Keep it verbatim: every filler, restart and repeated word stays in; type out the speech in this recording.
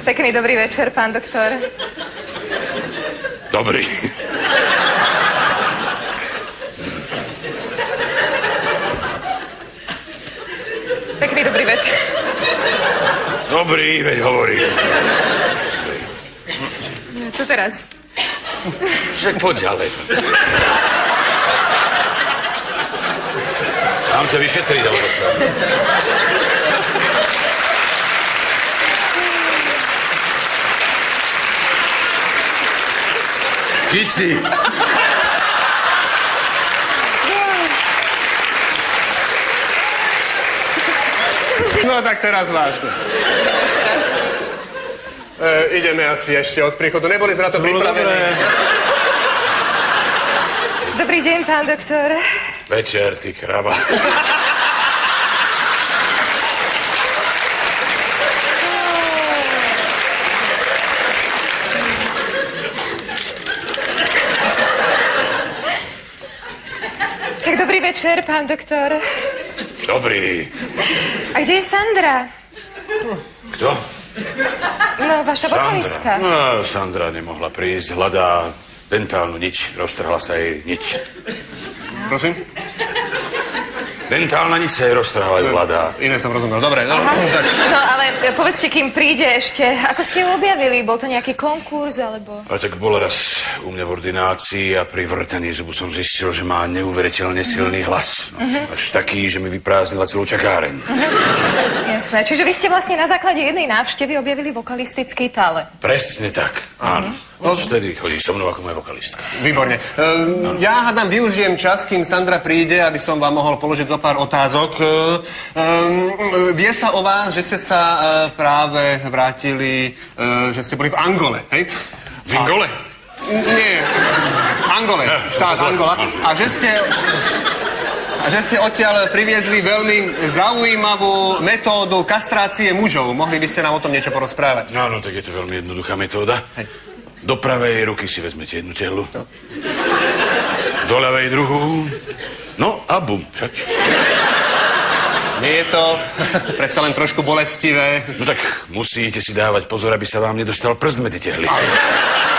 Pekný dobrý večer, pán doktor. Dobrý. Pekný dobrý večer. Dobrý, veď hovorí. No, čo teraz? Však poď ďalej. Mám ťa vyšetriť, alebo čo? Kici. No tak teraz vážne. E, ideme asi ešte od príchodu. Neboli sme na to pripravení. Dobrý deň, pán doktor. Večer, ty krava. Tak dobrý večer, pán doktor. Dobrý. A kde je Sandra? Kto? No, vaša vokalistka. No, Sandra nemohla prísť. Hľadá dentálnu nič. Roztrhla sa jej nič. Prosím? Dentálna nič sa jej roztrhla, ju hľadá. Iné som rozumel. Dobre, no, tak. No, ale povedzte, kým príde ešte, ako ste ju objavili? Bol to nejaký konkurs, alebo... A tak bola raz u mňa v ordinácii a pri vrtaní zubu som zistil, že má neuveriteľne silný hlas. No, uh-huh. Až taký, že mi vyprázdnila celú čakáreň. Uh-huh. Jasné. Čiže vy ste vlastne na základe jednej návštevy objavili vokalistický talent. Presne tak, áno. No, vtedy chodí so mnou ako moja vokalistka. Výborne. Um, ja hádam, využijem čas, kým Sandra príde, aby som vám mohol položiť zo pár otázok. Um, vie sa o vás, že ste sa uh, práve vrátili, uh, že ste boli v Angole, hej? V Angole? Nie, v Angole, ja, štát ja, Angola. A že ste... A že ste odtiaľ priviezli veľmi zaujímavú metódu kastrácie mužov. Mohli by ste nám o tom niečo porozprávať? Áno, tak je to veľmi jednoduchá metóda. Hej. Do pravej ruky si vezmete jednu tehlu. No. Do ľavej druhú. No a bum. Však. Nie je to predsa len trošku bolestivé. No tak musíte si dávať pozor, aby sa vám nedostal prst medzi tehly.